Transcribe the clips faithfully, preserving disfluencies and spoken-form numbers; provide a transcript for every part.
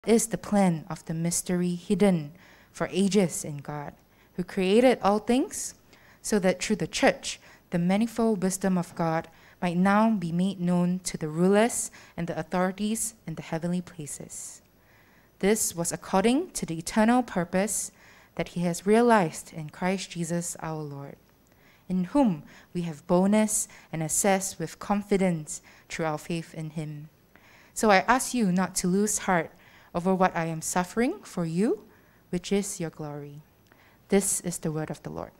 is the plan of the mystery hidden for ages in God, who created all things, so that through the church, the manifold wisdom of God might now be made known to the rulers and the authorities in the heavenly places. This was according to the eternal purpose that he has realized in Christ Jesus our Lord, in whom we have boldness and access with confidence through our faith in him. So I ask you not to lose heart over what I am suffering for you, which is your glory. This is the word of the Lord.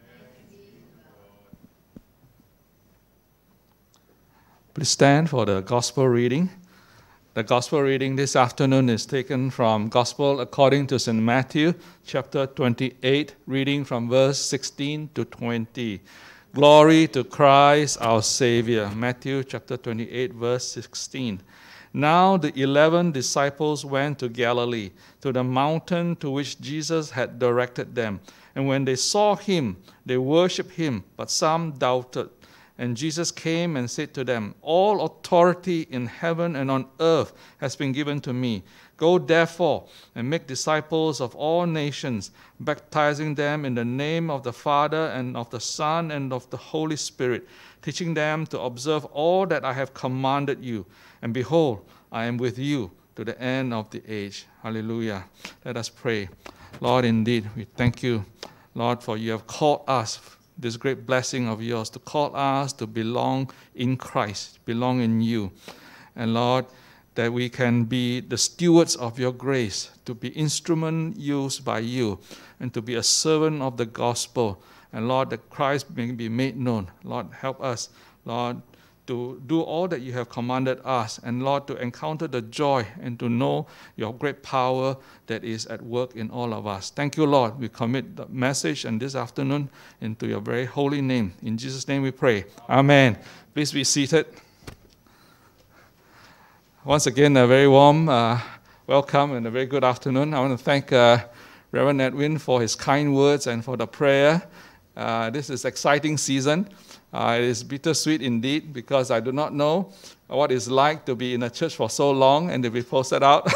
Please stand for the gospel reading. The gospel reading this afternoon is taken from Gospel according to Saint Matthew, chapter twenty-eight, reading from verse sixteen to twenty. Glory to Christ our Savior. Matthew chapter twenty-eight, verse sixteen. Now the eleven disciples went to Galilee, to the mountain to which Jesus had directed them. And when they saw him, they worshipped him, but some doubted. And Jesus came and said to them, all authority in heaven and on earth has been given to me. Go therefore and make disciples of all nations, baptizing them in the name of the Father and of the Son and of the Holy Spirit, teaching them to observe all that I have commanded you. And behold, I am with you to the end of the age. Hallelujah. Let us pray. Lord, indeed, we thank you, Lord, for you have called us, this great blessing of yours, to call us to belong in Christ, belong in you. And Lord, that we can be the stewards of your grace, to be instrument used by you, and to be a servant of the gospel. And Lord, that Christ may be made known. Lord, help us, Lord, to do all that you have commanded us, and Lord, to encounter the joy and to know your great power that is at work in all of us. Thank you, Lord. We commit the message and this afternoon into your very holy name. In Jesus' name we pray. Amen. Please be seated. Once again, a very warm uh, welcome and a very good afternoon. I want to thank uh, Reverend Edwin for his kind words and for the prayer. Uh, this is exciting season. Uh, it is bittersweet indeed, because I do not know what it's like to be in a church for so long and to be posted out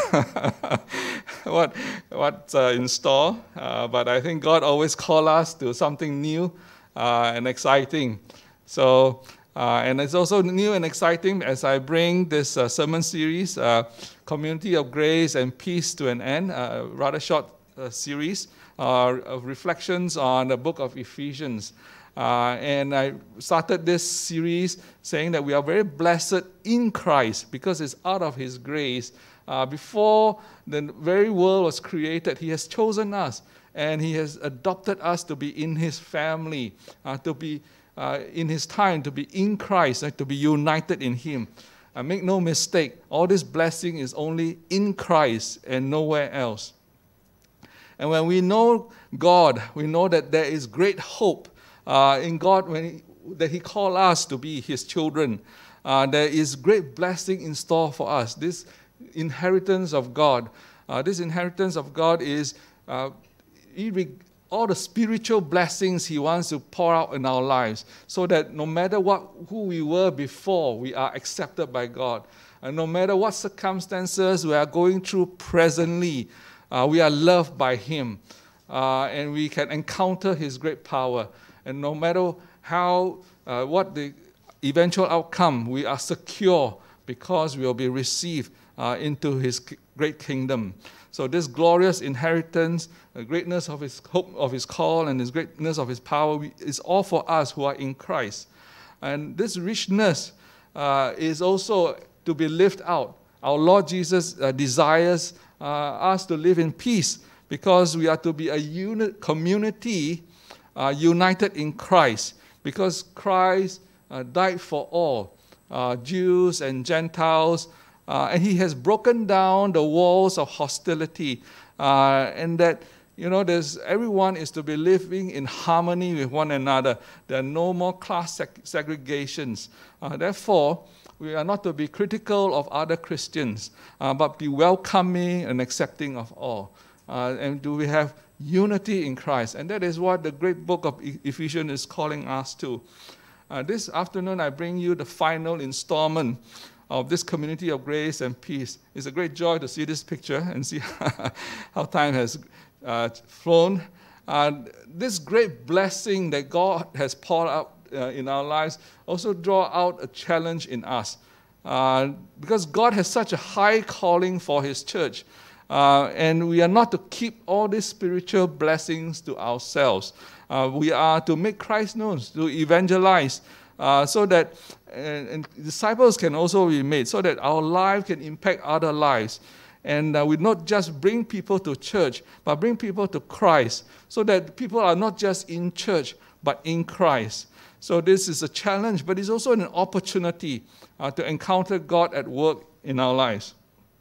what what's uh, in store. Uh, but I think God always calls us to something new uh, and exciting. So, uh, and it's also new and exciting as I bring this uh, sermon series, uh, Community of Grace and Peace, to an end, a rather short uh, series uh, of reflections on the book of Ephesians. Uh, and I started this series saying that we are very blessed in Christ because it's out of his grace. Uh, before the very world was created, he has chosen us and he has adopted us to be in his family, uh, to be uh, in his time, to be in Christ, uh, to be united in him. Uh, make no mistake, all this blessing is only in Christ and nowhere else. And when we know God, we know that there is great hope Uh, in God, when he, that he called us to be his children. Uh, there is great blessing in store for us. This inheritance of God, uh, this inheritance of God is uh, all the spiritual blessings he wants to pour out in our lives, so that no matter what who we were before, we are accepted by God. And no matter what circumstances we are going through presently, uh, we are loved by him, uh, and we can encounter his great power. And no matter how, uh, what the eventual outcome, we are secure because we will be received uh, into his great kingdom. So this glorious inheritance, the greatness of his hope, of his call, and his greatness of his power is all for us who are in Christ. And this richness uh, is also to be lived out. Our Lord Jesus uh, desires uh, us to live in peace, because we are to be a unit community Uh, united in Christ, because Christ uh, died for all, uh, Jews and Gentiles, uh, and he has broken down the walls of hostility, uh, and that, you know, there's everyone is to be living in harmony with one another. There are no more class seg- segregations. Uh, therefore, we are not to be critical of other Christians, uh, but be welcoming and accepting of all. Uh, and do we have unity in Christ? And that is what the great book of Ephesians is calling us to. Uh, this afternoon, I bring you the final installment of this community of grace and peace. It's a great joy to see this picture and see how time has uh, flown. Uh, this great blessing that God has poured out uh, in our lives also draw out a challenge in us. Uh, because God has such a high calling for His church. Uh, and we are not to keep all these spiritual blessings to ourselves. Uh, we are to make Christ known, to evangelize, uh, so that and, and disciples can also be made, so that our life can impact other lives. And uh, we not just bring people to church, but bring people to Christ, so that people are not just in church, but in Christ. So this is a challenge, but it's also an opportunity uh, to encounter God at work in our lives,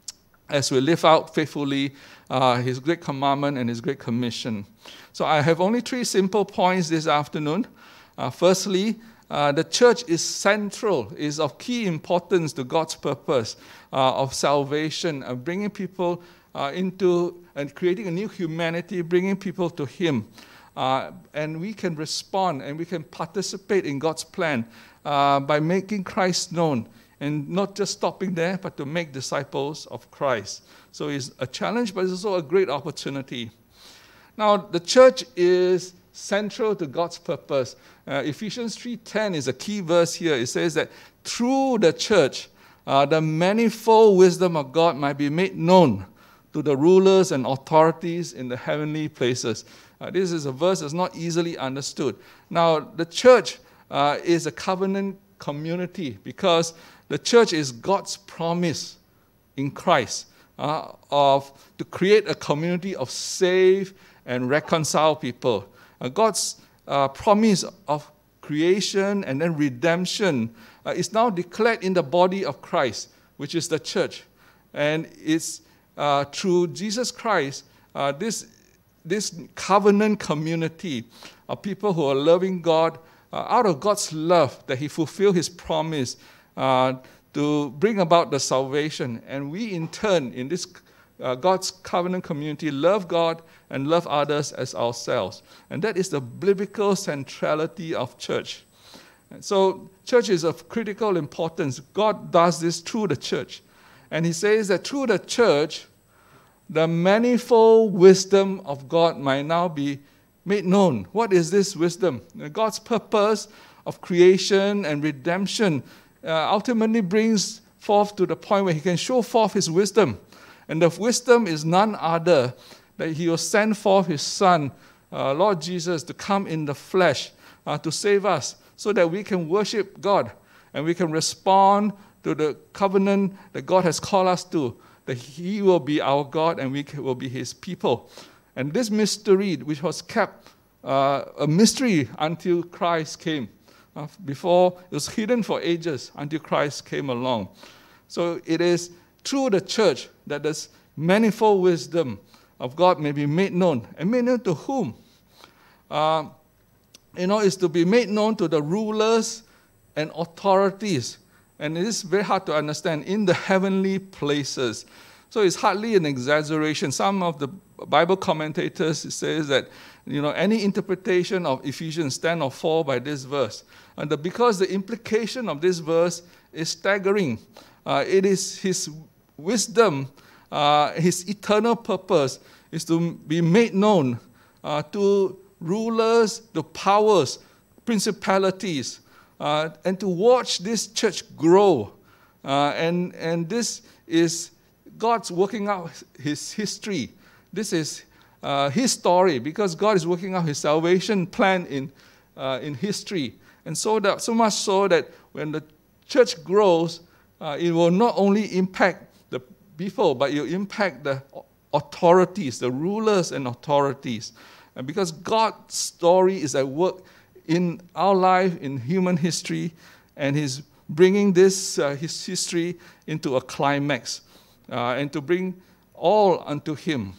as we live out faithfully uh, His great commandment and His great commission. So I have only three simple points this afternoon. Uh, firstly, uh, the church is central, is of key importance to God's purpose uh, of salvation, of bringing people uh, into and creating a new humanity, bringing people to Him. Uh, and we can respond and we can participate in God's plan uh, by making Christ known. And not just stopping there, but to make disciples of Christ. So it's a challenge, but it's also a great opportunity. Now, the church is central to God's purpose. Uh, Ephesians three ten is a key verse here. It says that through the church, uh, the manifold wisdom of God might be made known to the rulers and authorities in the heavenly places. Uh, this is a verse that's not easily understood. Now, the church uh, is a covenant community because the church is God's promise in Christ uh, of to create a community of saved and reconciled people. Uh, God's uh, promise of creation and then redemption uh, is now declared in the body of Christ, which is the church. And it's uh, through Jesus Christ, uh, this, this covenant community of people who are loving God, uh, out of God's love, that He fulfilled His promise Uh, to bring about the salvation. And we in turn, in this uh, God's covenant community, love God and love others as ourselves. And that is the biblical centrality of church. And so church is of critical importance. God does this through the church. And He says that through the church, the manifold wisdom of God might now be made known. What is this wisdom? God's purpose of creation and redemption Uh, ultimately brings forth to the point where He can show forth His wisdom. And the wisdom is none other that He will send forth His Son, uh, Lord Jesus, to come in the flesh uh, to save us so that we can worship God and we can respond to the covenant that God has called us to, that He will be our God and we will be His people. And this mystery, which was kept uh, a mystery until Christ came, Uh, before it was hidden for ages until Christ came along. So it is through the church that this manifold wisdom of God may be made known. And made known to whom? Uh, you know, it's to be made known to the rulers and authorities. And it is very hard to understand, in the heavenly places. So it's hardly an exaggeration. Some of the Bible commentators says that, you know, any interpretation of Ephesians ten or four by this verse. And the, because the implication of this verse is staggering. Uh, it is His wisdom, uh, His eternal purpose is to be made known uh, to rulers, to powers, principalities, uh, and to watch this church grow. Uh, and, and this is God's working out His history. This is uh, His story, because God is working out His salvation plan in, uh, in history. And so that, so much so that when the church grows, uh, it will not only impact the people, but it will impact the authorities, the rulers and authorities. And because God's story is at work in our life, in human history, and He's bringing this uh, His history into a climax, uh, and to bring all unto Him.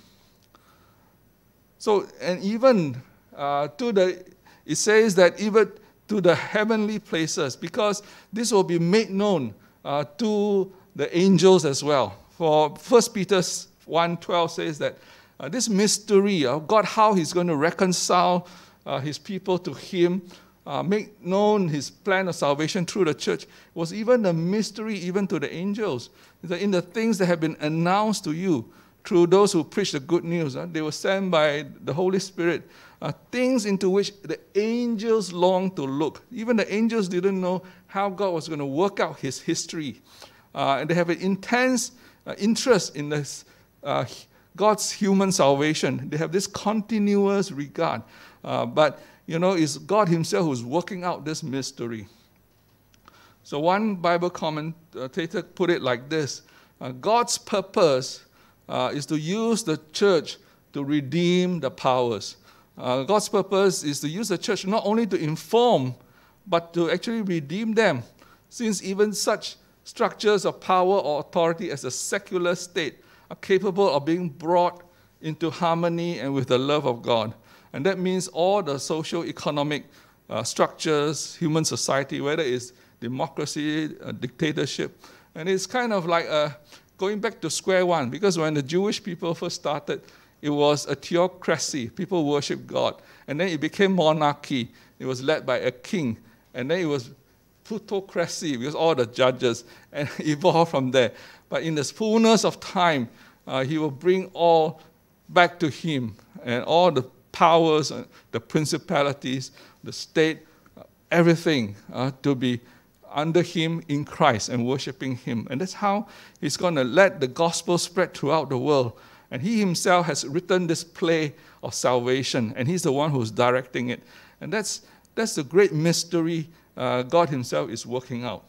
So, and even uh, to the, it says that even to the heavenly places, because this will be made known uh, to the angels as well. For First Peter one twelve says that uh, this mystery of God, how He's going to reconcile uh, His people to Him, uh, make known his plan of salvation through the church. It was even a mystery even to the angels. That in the things that have been announced to you through those who preach the good news, uh, they were sent by the Holy Spirit, uh, things into which the angels longed to look. Even the angels didn't know how God was going to work out his history. Uh, and they have an intense uh, interest in this, uh, God's human salvation. They have this continuous regard. Uh, but, you know, it's God himself who's working out this mystery. So one Bible commentator put it like this. Uh, God's purpose uh, is to use the church to redeem the powers. Uh, God's purpose is to use the church not only to inform, but to actually redeem them, since even such structures of power or authority as a secular state are capable of being brought into harmony and with the love of God. And that means all the social, economic uh, structures, human society, whether it's democracy, uh, dictatorship, and it's kind of like uh, going back to square one, because when the Jewish people first started, it was a theocracy. People worshiped God. And then it became monarchy. It was led by a king. And then it was plutocracy, because all the judges, and evolved from there. But in the fullness of time, uh, he will bring all back to him, and all the powers, uh, the principalities, the state, uh, everything uh, to be under him in Christ and worshiping him. And that's how he's going to let the gospel spread throughout the world. And he himself has written this play of salvation, and he's the one who's directing it. And that's that's the great mystery uh, God himself is working out.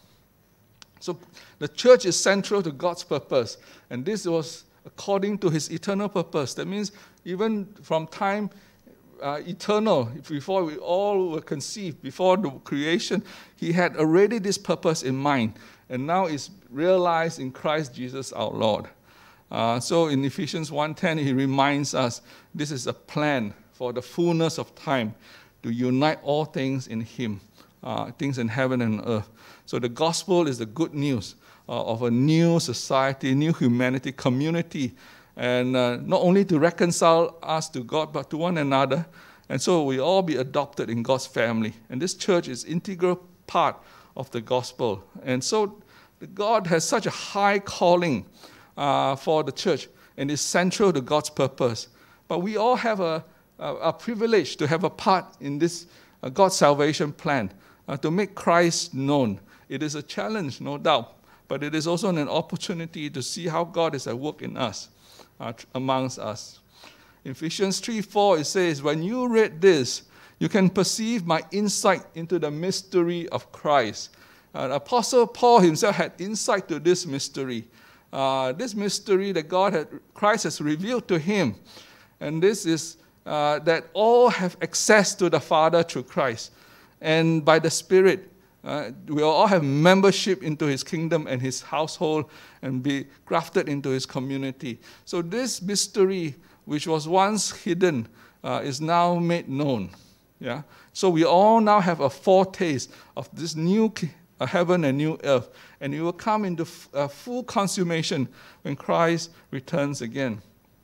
So the church is central to God's purpose, and this was according to his eternal purpose. That means even from time uh, eternal, before we all were conceived, before the creation, he had already this purpose in mind, and now it's realized in Christ Jesus our Lord. Uh, so in Ephesians one ten, he reminds us this is a plan for the fullness of time to unite all things in him, uh, things in heaven and earth. So the gospel is the good news uh, of a new society, new humanity, community, and uh, not only to reconcile us to God, but to one another. And so we all be adopted in God's family. And this church is an integral part of the gospel. And so God has such a high calling Uh, for the church, and is central to God's purpose. But we all have a, a, a privilege to have a part in this uh, God's salvation plan, uh, to make Christ known. It is a challenge, no doubt, but it is also an opportunity to see how God is at work in us, uh, amongst us. In Ephesians three four, it says, when you read this, you can perceive my insight into the mystery of Christ. Uh, Apostle Paul himself had insight to this mystery. Uh, this mystery that God had, Christ has revealed to him. And this is uh, that all have access to the Father through Christ. And by the Spirit, uh, we all have membership into his kingdom and his household and be grafted into his community. So this mystery, which was once hidden, uh, is now made known. Yeah. So we all now have a foretaste of this new a heaven and new earth, and it will come into uh, full consummation when Christ returns again.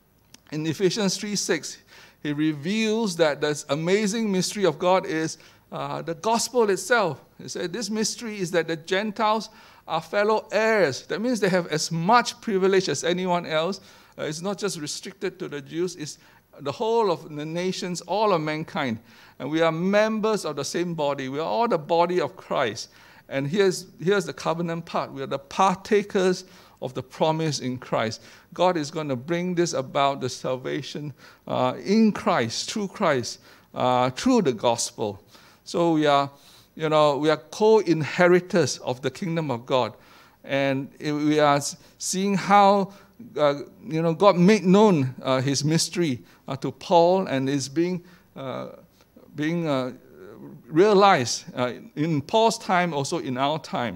In Ephesians three six, he reveals that this amazing mystery of God is uh, the gospel itself. He said this mystery is that the Gentiles are fellow heirs. That means they have as much privilege as anyone else. Uh, it's not just restricted to the Jews, it's the whole of the nations, all of mankind. And we are members of the same body. We are all the body of Christ. And here's, here's the covenant part. We are the partakers of the promise in Christ. God is going to bring this about, the salvation uh, in Christ, through Christ, uh, through the gospel. So we are, you know, we are co-inheritors of the kingdom of God. And we are seeing how, uh, you know, God made known uh, his mystery uh, to Paul, and is being, uh, being uh, realized uh, in Paul's time, also in our time.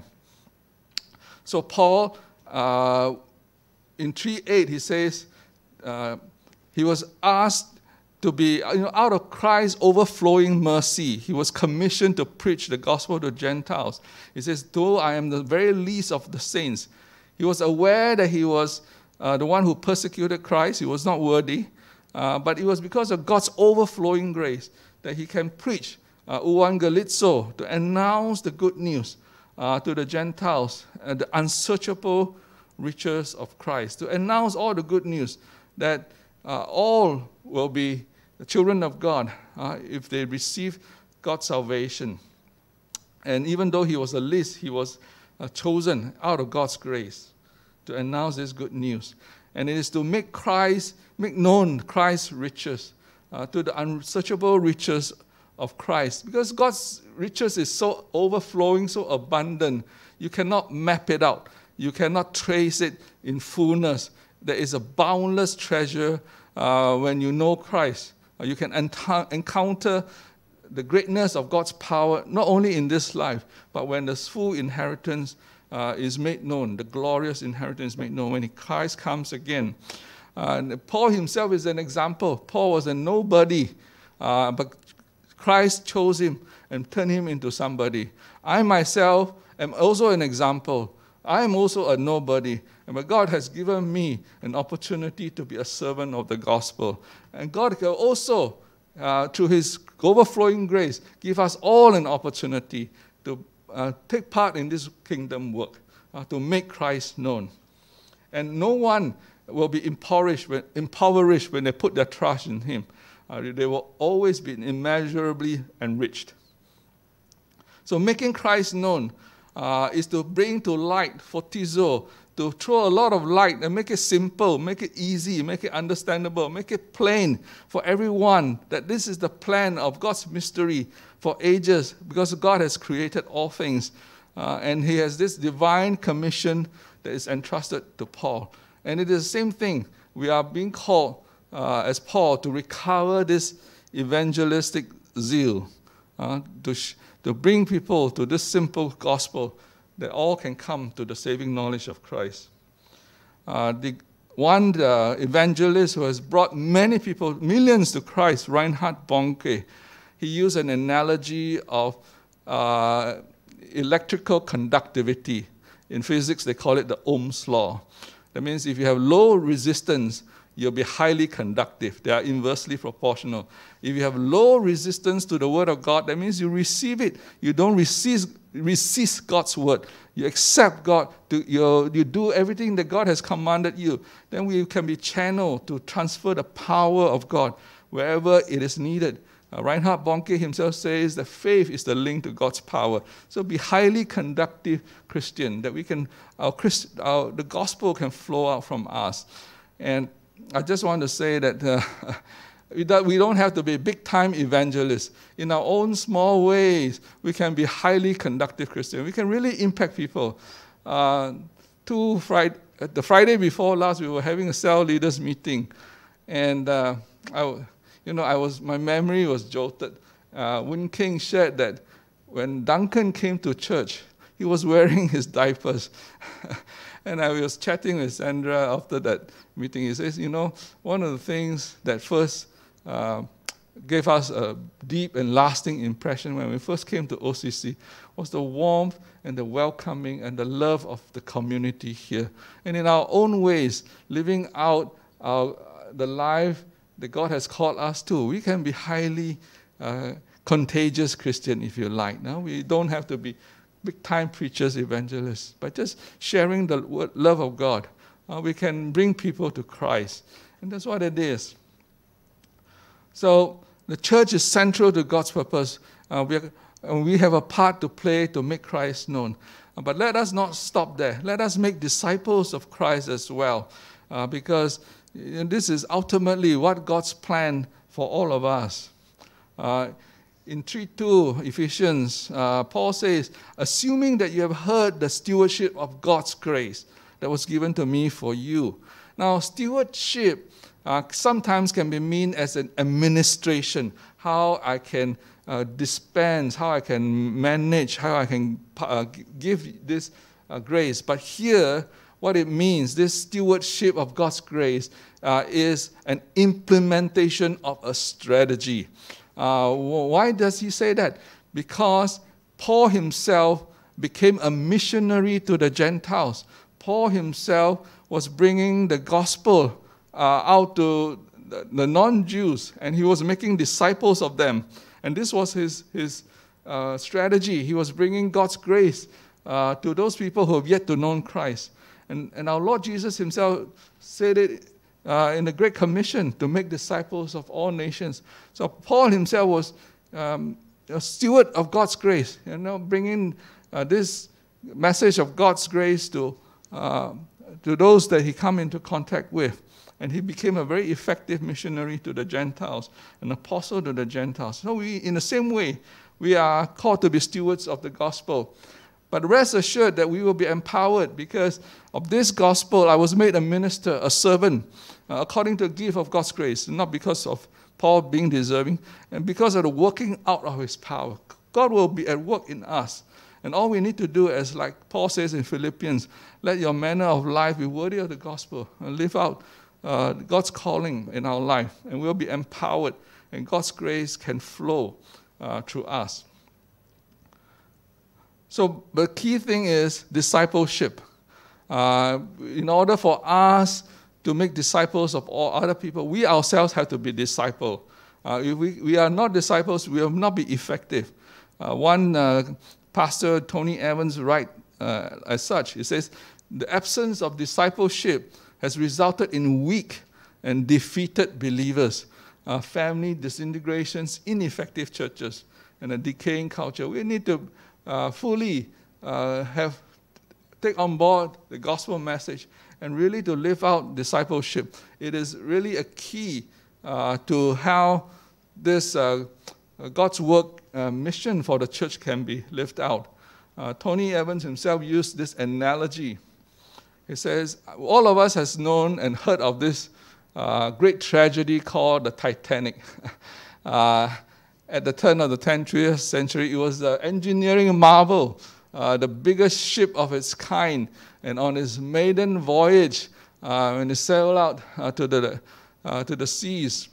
So Paul, uh, in three eight, he says, uh, he was asked to be, you know, out of Christ's overflowing mercy, he was commissioned to preach the gospel to Gentiles. He says, though I am the very least of the saints. He was aware that he was uh, the one who persecuted Christ. He was not worthy, uh, but it was because of God's overflowing grace that he can preach uh, euangelizo, to announce the good news uh, to the Gentiles, uh, the unsearchable riches of Christ, to announce all the good news that uh, all will be the children of God uh, if they receive God's salvation. And even though he was the least, he was uh, chosen out of God's grace to announce this good news. And it is to make Christ, make known Christ's riches, uh, to the unsearchable riches of Christ. Because God's riches is so overflowing, so abundant, you cannot map it out. You cannot trace it in fullness. There is a boundless treasure uh, when you know Christ. Uh, you can ent- encounter the greatness of God's power, not only in this life, but when the full inheritance uh, is made known, the glorious inheritance is made known, when Christ comes again. Uh, Paul himself is an example. Paul was a nobody, uh, but Christ chose him and turned him into somebody. I myself am also an example. I am also a nobody, but God has given me an opportunity to be a servant of the gospel. And God can also, uh, through his overflowing grace, give us all an opportunity to uh, take part in this kingdom work, uh, to make Christ known. And no one will be impoverished when, impoverished when they put their trust in him. Uh, they will always be immeasurably enriched. So making Christ known uh, is to bring to light, photizo, to throw a lot of light and make it simple, make it easy, make it understandable, make it plain for everyone that this is the plan of God's mystery for ages, because God has created all things. Uh, and he has this divine commission that is entrusted to Paul. And it is the same thing. We are being called, uh, as Paul, to recover this evangelistic zeal, uh, to, sh- to bring people to this simple gospel that all can come to the saving knowledge of Christ. Uh, the one uh, evangelist who has brought many people, millions to Christ, Reinhard Bonnke, he used an analogy of uh, electrical conductivity. In physics, they call it the Ohm's law. That means if you have low resistance, you'll be highly conductive. They are inversely proportional. If you have low resistance to the word of God, that means you receive it. You don't resist, resist God's word. You accept God. To, you, you do everything that God has commanded you. Then we can be channeled to transfer the power of God wherever it is needed. Uh, Reinhard Bonnke himself says that faith is the link to God's power. So be highly conductive Christian, that we can, our, Christ, our the gospel can flow out from us. And I just want to say that uh, we don't have to be big-time evangelists. In our own small ways, we can be highly conductive Christians. We can really impact people. Uh, two Friday, the Friday before last, we were having a cell leaders meeting, and uh, I, you know, I was my memory was jolted. Uh, Win King shared that when Duncan came to church, he was wearing his diapers. And I was chatting with Sandra after that meeting. He says, you know, one of the things that first uh, gave us a deep and lasting impression when we first came to O C C was the warmth and the welcoming and the love of the community here. And in our own ways, living out our, the life that God has called us to, we can be highly uh, contagious Christian, if you like. Now, we don't have to be big-time preachers, evangelists, but just sharing the word, love of God. Uh, we can bring people to Christ, and that's what it is. So the church is central to God's purpose. Uh, we, are, and we have a part to play to make Christ known. Uh, but let us not stop there. Let us make disciples of Christ as well, uh, because this is ultimately what God's plan for all of us. Uh, In three two, Ephesians, uh, Paul says, assuming that you have heard the stewardship of God's grace that was given to me for you. Now, stewardship uh, sometimes can be mean as an administration, how I can uh, dispense, how I can manage, how I can uh, give this uh, grace. But here, what it means, this stewardship of God's grace uh, is an implementation of a strategy. Uh, why does he say that? Because Paul himself became a missionary to the Gentiles. Paul himself was bringing the gospel uh, out to the, the non-Jews, and he was making disciples of them. And this was his, his uh, strategy. He was bringing God's grace uh, to those people who have yet to know Christ. And, and our Lord Jesus himself said it uh, in the Great Commission to make disciples of all nations. So Paul himself was um, a steward of God's grace, you know, bringing uh, this message of God's grace to uh, to those that he come into contact with. And he became a very effective missionary to the Gentiles, an apostle to the Gentiles. So we, in the same way, we are called to be stewards of the gospel. But rest assured that we will be empowered because of this gospel. I was made a minister, a servant, uh, according to the gift of God's grace, not because of Paul being deserving, and because of the working out of his power. God will be at work in us. And all we need to do is, like Paul says in Philippians, let your manner of life be worthy of the gospel and live out uh, God's calling in our life. And we'll be empowered, and God's grace can flow uh, through us. So the key thing is discipleship. Uh, in order for us to make disciples of all other people, we ourselves have to be discipled. Uh, if we, we are not disciples, we will not be effective. Uh, one uh, pastor, Tony Evans, writes uh, as such. He says, the absence of discipleship has resulted in weak and defeated believers, uh, family disintegrations, ineffective churches, and a decaying culture. We need to uh, fully uh, have take on board the gospel message and really to live out discipleship. It is really a key uh, to how this uh, God's work uh, mission for the church can be lived out. Uh, Tony Evans himself used this analogy. He says, all of us has known and heard of this uh, great tragedy called the Titanic. uh, at the turn of the twentieth century, it was an engineering marvel, uh, the biggest ship of its kind. And on its maiden voyage, uh, when it sailed out uh, to, the, uh, to the seas,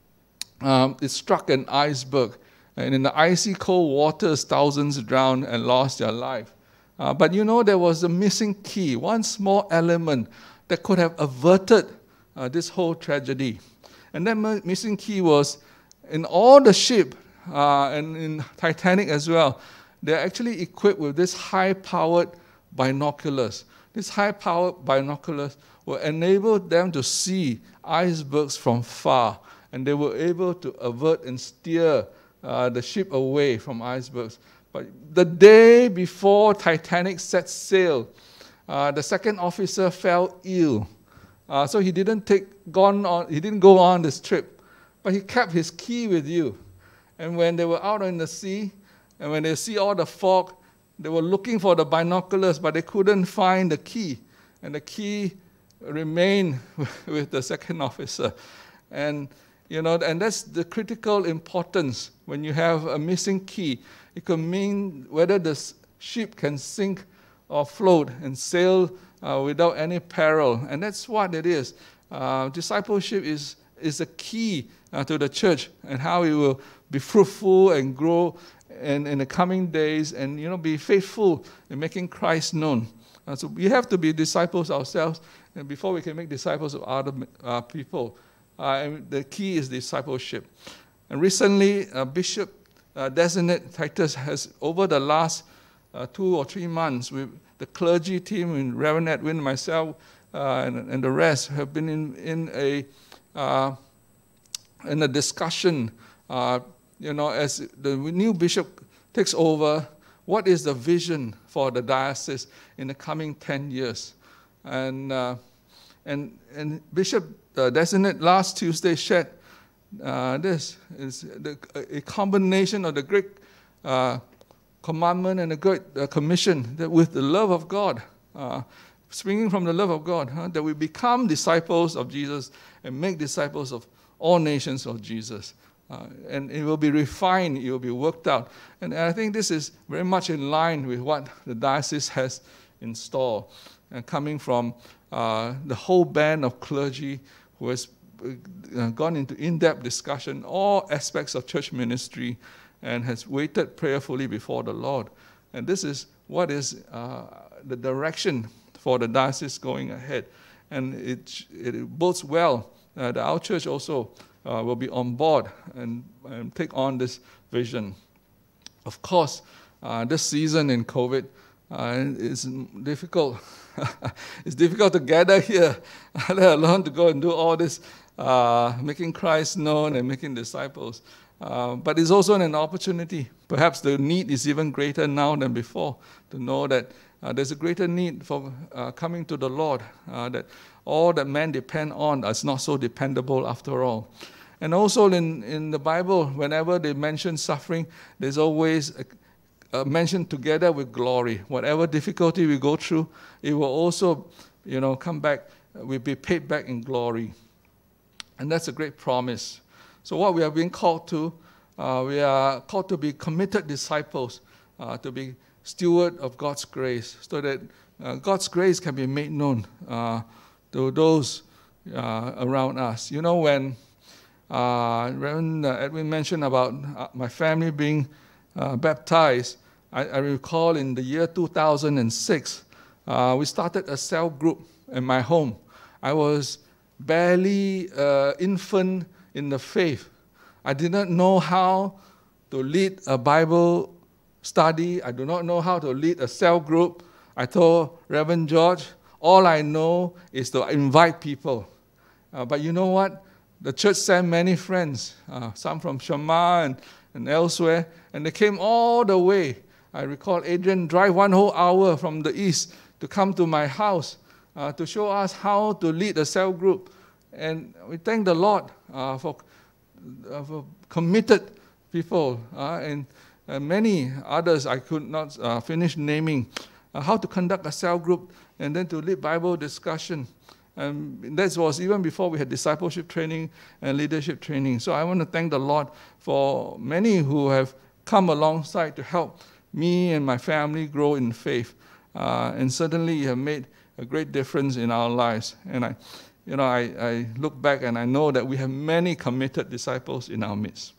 um, it struck an iceberg. And in the icy cold waters, thousands drowned and lost their life. Uh, but you know, there was a missing key, one small element that could have averted uh, this whole tragedy. And that missing key was in all the ship, uh, and in Titanic as well, they're actually equipped with this high-powered binoculars. These high-powered binoculars will enable them to see icebergs from far, and they were able to avert and steer uh, the ship away from icebergs. But the day before Titanic set sail, uh, the second officer fell ill. Uh, so he didn't take gone on. He didn't go on this trip, but he kept his key with you. And when they were out in the sea, and when they see all the fog, they were looking for the binoculars, but they couldn't find the key. And the key remained with the second officer. And you know, and that's the critical importance when you have a missing key. It could mean whether the ship can sink or float and sail uh, without any peril. And that's what it is. Uh, discipleship is, is a key uh, to the church and how it will be fruitful and grow in, in the coming days and, you know, be faithful in making Christ known. Uh, so we have to be disciples ourselves and before we can make disciples of other uh, people. Uh, and the key is discipleship. And recently, uh, Bishop uh, Designate Titus has, over the last uh, two or three months, with the clergy team, and Reverend Edwin, myself, uh, and, and the rest, have been in, in, a, uh, in a discussion, uh, you know, as the new bishop takes over, what is the vision for the diocese in the coming ten years? And, uh, and, and Bishop uh, Designate last Tuesday shared uh, this, is the, a combination of the great uh, commandment and the great uh, commission that with the love of God, uh, springing from the love of God, huh, that we become disciples of Jesus and make disciples of all nations of Jesus. Uh, and it will be refined, it will be worked out. And I think this is very much in line with what the diocese has in store. And coming from uh, the whole band of clergy who has uh, gone into in-depth discussion, all aspects of church ministry, and has waited prayerfully before the Lord. And this is what is uh, the direction for the diocese going ahead. And it, it bodes well uh, that our church also uh, will be on board and, and take on this vision. Of course, uh, this season in COVID uh, is difficult. It's difficult to gather here, let alone to go and do all this, uh, making Christ known and making disciples. Uh, but it's also an opportunity. Perhaps the need is even greater now than before, to know that uh, there's a greater need for uh, coming to the Lord, uh, that all that men depend on is not so dependable after all. And also in, in the Bible, whenever they mention suffering, there's always a, a mention together with glory. Whatever difficulty we go through, it will also, you know, come back, we'll be paid back in glory. And that's a great promise. So what we are being called to, uh, we are called to be committed disciples, uh, to be steward of God's grace, so that uh, God's grace can be made known uh, to those uh, around us. You know, when uh, Reverend Edwin mentioned about uh, my family being uh, baptized, I, I recall in the year two thousand six, uh, we started a cell group in my home. I was barely uh, infant in the faith. I did not know how to lead a Bible study. I do not know how to lead a cell group. I told Reverend George, all I know is to invite people. Uh, but you know what? The church sent many friends, uh, some from Shema and, and elsewhere, and they came all the way. I recall Adrian drive one whole hour from the east to come to my house uh, to show us how to lead a cell group. And we thank the Lord uh, for, uh, for committed people uh, and uh, many others I could not uh, finish naming, uh, how to conduct a cell group and then to lead Bible discussion. And that was even before we had discipleship training and leadership training. So I want to thank the Lord for many who have come alongside to help me and my family grow in faith. Uh, and certainly you have made a great difference in our lives. And I You know, I, I look back and I know that we have many committed disciples in our midst.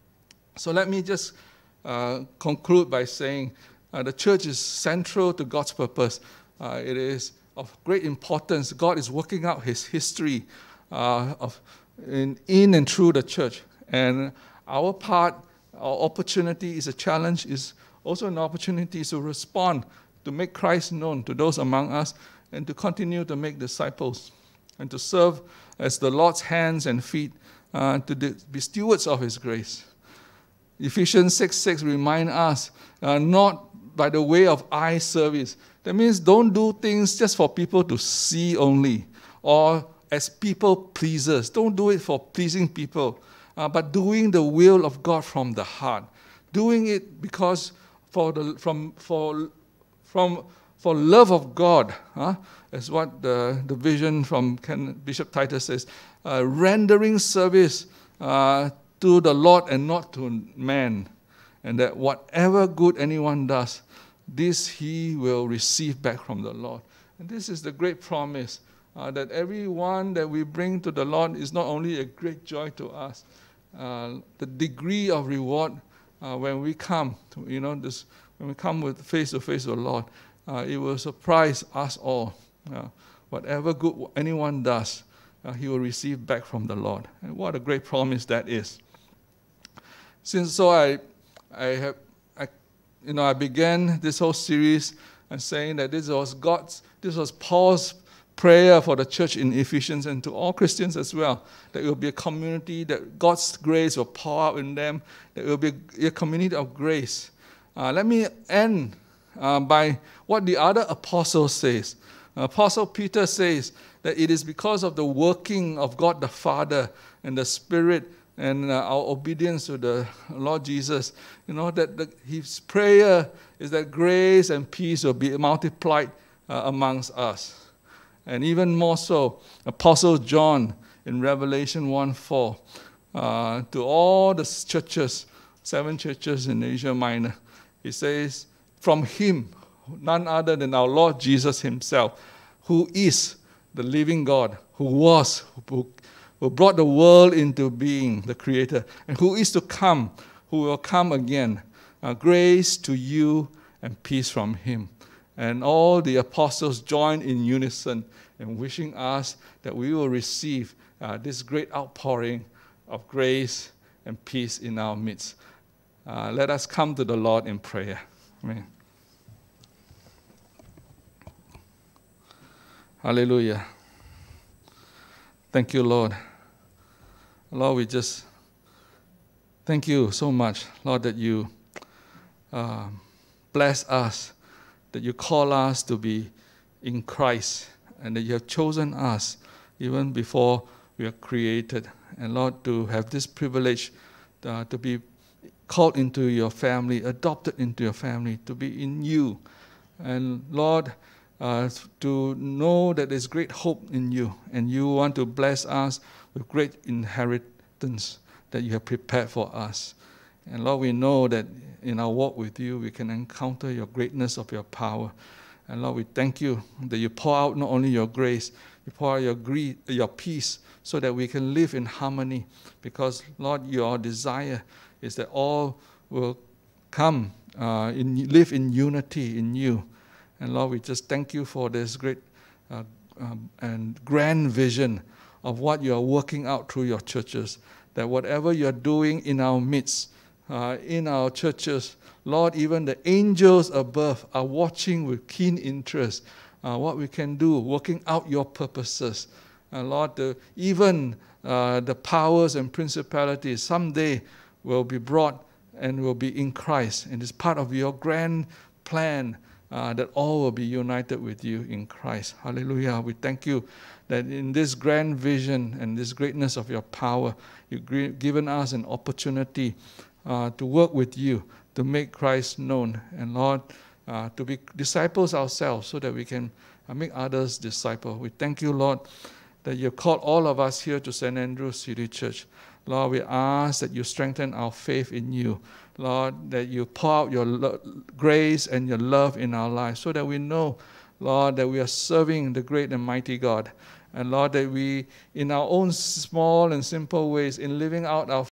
So let me just uh, conclude by saying uh, the church is central to God's purpose. Uh, it is of great importance. God is working out his history uh, of in, in and through the church. And our part, our opportunity is a challenge, is also an opportunity to respond, to make Christ known to those among us, and to continue to make disciples, and to serve as the Lord's hands and feet, uh, to be stewards of his grace. Ephesians six six remind us, uh, not by the way of eye service. That means don't do things just for people to see only, or as people pleasers. Don't do it for pleasing people, uh, but doing the will of God from the heart. Doing it because for the from for from for love of God, huh? Is what the, the vision from Ken, Bishop Titus says, uh, rendering service uh, to the Lord and not to man, and that whatever good anyone does, this he will receive back from the Lord. And this is the great promise, uh, that everyone that we bring to the Lord is not only a great joy to us, uh, the degree of reward uh, when we come, to, you know, this when we come with face to face with the Lord, uh, it will surprise us all. Uh, whatever good anyone does, uh, he will receive back from the Lord. And what a great promise that is. Since so, I, I have, I, you know, I began this whole series and saying that this was God's, this was Paul's prayer for the church in Ephesians and to all Christians as well, that it will be a community that God's grace will pour out in them, that it will be a community of grace. Uh, let me end uh, by what the other apostle says. Apostle Peter says that it is because of the working of God the Father and the Spirit and uh, our obedience to the Lord Jesus, you know, that the, his prayer is that grace and peace will be multiplied uh, amongst us. And even more so, Apostle John in Revelation one four, uh, to all the churches, seven churches in Asia Minor, he says, from him, none other than our Lord Jesus himself, who is the living God, who was, who, who brought the world into being, the Creator, and who is to come, who will come again. Uh, grace to you and peace from him. And all the apostles join in unison in wishing us that we will receive uh, this great outpouring of grace and peace in our midst. Uh, let us come to the Lord in prayer. Amen. Hallelujah. Thank you, Lord. Lord, we just thank you so much, Lord, that you uh, bless us, that you call us to be in Christ, and that you have chosen us even before we are created. And Lord, to have this privilege uh, to be called into your family, adopted into your family, to be in you. And Lord, uh, to know that there's great hope in you, and you want to bless us with great inheritance that you have prepared for us. And Lord, we know that in our walk with you, we can encounter your greatness of your power. And Lord, we thank you that you pour out not only your grace, you pour out your, greed, your peace, so that we can live in harmony. Because, Lord, your desire is that all will come, uh, in, live in unity in you. And Lord, we just thank you for this great uh, um, and grand vision of what you are working out through your churches, that whatever you are doing in our midst, uh, in our churches, Lord, even the angels above are watching with keen interest uh, what we can do, working out your purposes. Uh, Lord, the, even uh, the powers and principalities someday will be brought and will be in Christ. And it's part of your grand plan uh, that all will be united with you in Christ. Hallelujah. We thank you that in this grand vision and this greatness of your power, you've given us an opportunity uh, to work with you, to make Christ known. And Lord, uh, to be disciples ourselves so that we can uh, make others disciples. We thank you, Lord, that you called all of us here to Saint Andrew's City Church. Lord, we ask that you strengthen our faith in you. Lord, that you pour out your lo- grace and your love in our lives so that we know, Lord, that we are serving the great and mighty God. And Lord, that we, in our own small and simple ways, in living out our